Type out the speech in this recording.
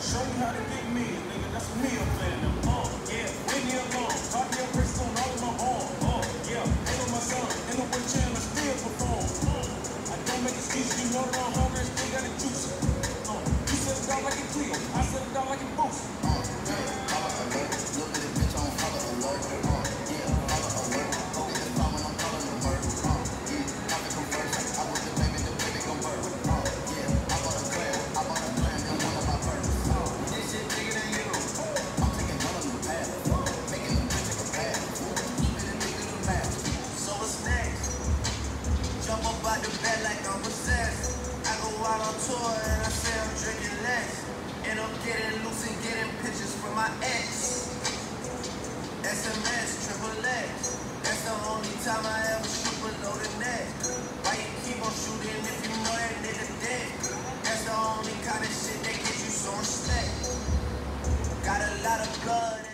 Show you how to get me, nigga. That's a meal plan. Yeah, leave me alone. Cartier bricks on all of my arm. Yeah, ain't on my son. In the way Chandler still perform. I don't make excuses. You know that I'm hungry and still got the juice. You set it down like a Cleo. I set it down like a boost. Jump up out the bed like I'm possessed. I go out on tour and I say I'm drinking less. And I'm getting loose and getting pictures from my ex. SMS, triple X. That's the only time I ever shoot below the neck. Why you keep on shooting if you know that nigga dead? That's the only kind of shit that gets you some respect. Got a lot of blood.